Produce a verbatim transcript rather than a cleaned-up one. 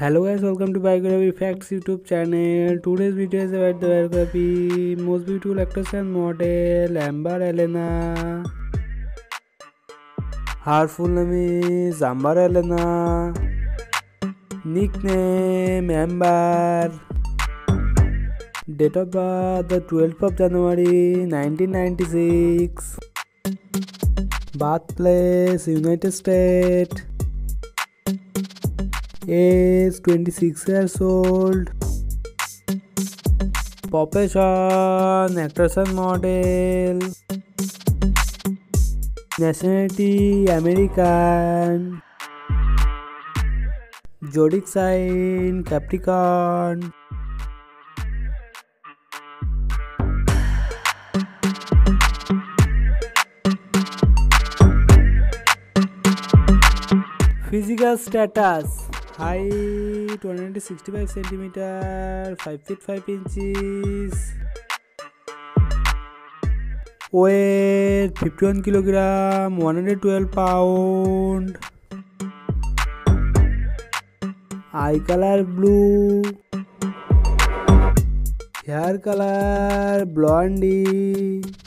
Hello guys, welcome to Biography Facts YouTube channel. Today's video is about the biography most beautiful actress and model Amber Alena. Her full name is Amber Alena. Nickname Amber. Date of birth the twelfth of January nineteen ninety-six. Birthplace United States. Age twenty-six years old. Profession actress and model. Nationality American. Zodiac sign Capricorn. Physical status: height one hundred sixty-five centimeters, five feet five inches. Weight fifty-one kilograms, one hundred twelve pounds. Eye color blue. Hair color blondie.